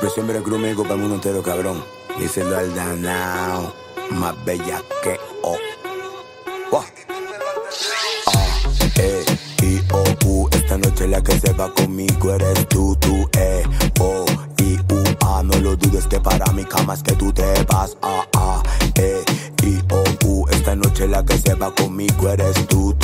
presión pero conmigo para el mundo entero, cabrón. Díselo al Danao, más bella que O. Wow. I-O-U, esta noche la que se va conmigo eres tú, O-I-U-A, no lo dudes que para mi cama es que tú te vas, I-O-U, esta noche la que se va conmigo eres tú,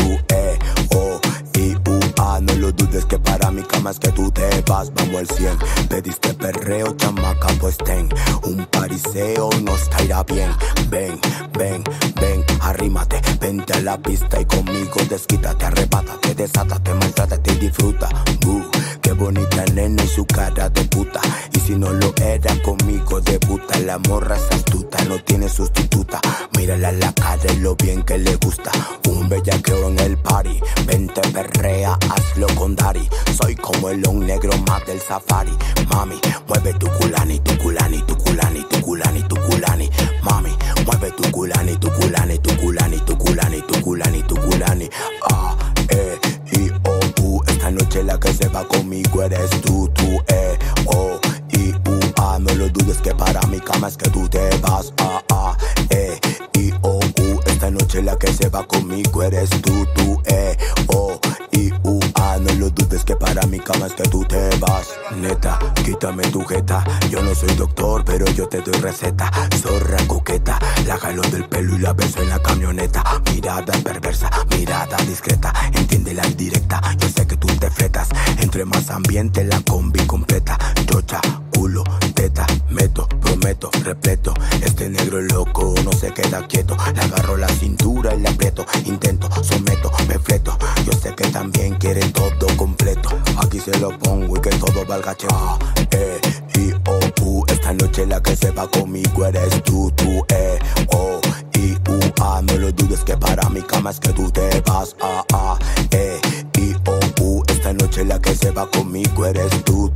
O-I-U-A, no lo dudes que para mi cama es que tú te vas, vamos al 100, pediste perreo, chamaca, pues ten, un pariseo nos caerá bien, ven, arrímate, vente a la pista y conmigo desquítate, arrebátate, desátate, maltrátate y disfruta, qué bonita nena y su cara de puta, y si no lo era conmigo debuta, la morra es astuta, no tiene sustituta, mírala la cara y lo bien que le gusta, un bellaqueo en el party, vente perrea, hazlo con Dari, soy como el león negro más del safari, mami, mueve tu culani, tu culani, tu culani, tu culani, tu culani, mami, mueve tu culani, tu culani, tu culani, tu culani, tu culani, tu culani, I-O-U, esta noche la que se va conmigo eres tú, O-I-U-A, no lo dudes que para mi cama es que tú te vas, I-O-U, esta noche la que se va conmigo eres tú, O-I-U-A, no lo dudes que para mi cama es que tú te vas. Neta, quítame tu jeta, yo no soy doctor pero yo te doy receta, zorra coqueta, la jalo del pelo y la beso en la camioneta, mirada perversa, mirada discreta, entiéndela en directa, yo sé que tú te fletas, entre más ambiente la combi completa, chocha, culo, teta, meto, prometo, repleto, este negro loco no se queda quieto, le agarro la cintura y la aprieto, intento, someto, me fleto, yo sé que también quiere todo completo, aquí se lo pongo y que todo valga cheto, I-O-U, esta noche la que se va conmigo eres tú, O-I-U-A, no lo dudes que para mi cama es que tú te vas, I-O-U, esta noche la que se va conmigo eres tú,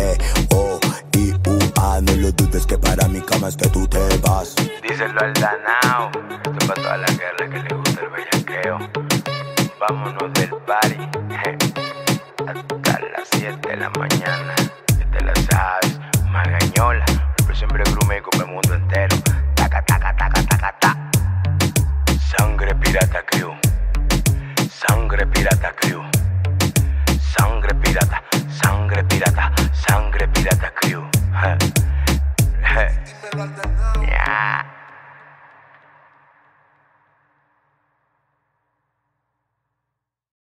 O-I-U-A, no lo dudes que para mi cama es que tú te vas. Díselo al Danao, esto es para toda la guerra que le gusta el bellaqueo. Vámonos del party hasta las 7 de la mañana. Ya te la sabes, Magañola, pero siempre grume con el mundo entero. Taca, taca, taca, taca, ta. Sangre Pirata Crew, Sangre Pirata Crew.